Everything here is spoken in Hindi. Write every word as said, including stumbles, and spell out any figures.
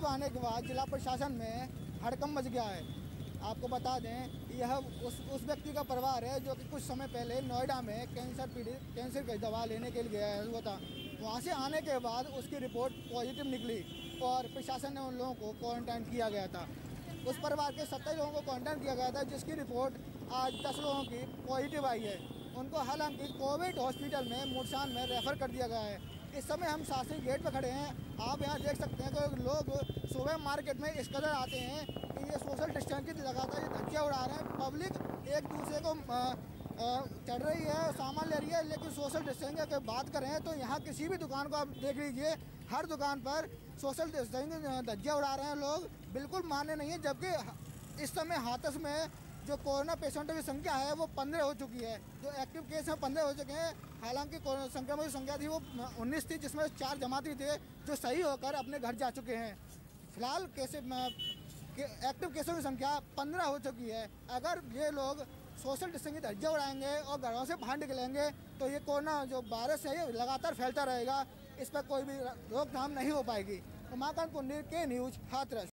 पॉजिटिव आने के बाद जिला प्रशासन में हड़कंप मच गया है। आपको बता दें, यह उस उस व्यक्ति का परिवार है जो कि कुछ समय पहले नोएडा में कैंसर पीड़ित कैंसर की दवा लेने के लिए गया हुआ था। वहाँ से आने के बाद उसकी रिपोर्ट पॉजिटिव निकली और प्रशासन ने उन लोगों को क्वारंटाइन किया गया था। उस परिवार के सत्ताईस लोगों को क्वारंटाइन किया गया था, जिसकी रिपोर्ट आज दस लोगों की पॉजिटिव आई है। उनको हालांकि कोविड हॉस्पिटल में मुर्शान में रेफ़र कर दिया गया है। इस समय हम शासकीय गेट पर खड़े हैं। आप यहाँ देख सकते हैं कि लोग सुबह मार्केट में इस कदर आते हैं कि ये सोशल डिस्टेंस की लगातार ये धज्जियाँ उड़ा रहे हैं। पब्लिक एक दूसरे को चढ़ रही है, सामान ले रही है, लेकिन सोशल डिस्टेंस की बात करें तो यहाँ किसी भी दुकान को आप देख लीजिए, हर दुकान पर सोशल डिस्टेंस धज्जियाँ उड़ा रहे हैं लोग, बिल्कुल माने नहीं है। जबकि इस समय हाथरस में जो कोरोना पेशेंटों की संख्या है वो पंद्रह हो चुकी है, जो एक्टिव केस हैं पंद्रह हो चुके हैं। हालांकि संक्रमण की संख्या थी वो उन्नीस थी, जिसमें चार जमाती थे जो सही होकर अपने घर जा चुके हैं। फिलहाल केस एक्टिव केसों की संख्या पंद्रह हो चुकी है। अगर ये लोग सोशल डिस्टेंस की धज्जियाँ उड़ाएंगे और घरों से बाहर निकलेंगे तो ये कोरोना जो वायरस है ये लगातार फैलता रहेगा, इस पर कोई भी रोकथाम नहीं हो पाएगी। उमाकांत पुंडीर, के न्यूज़, हाथरस।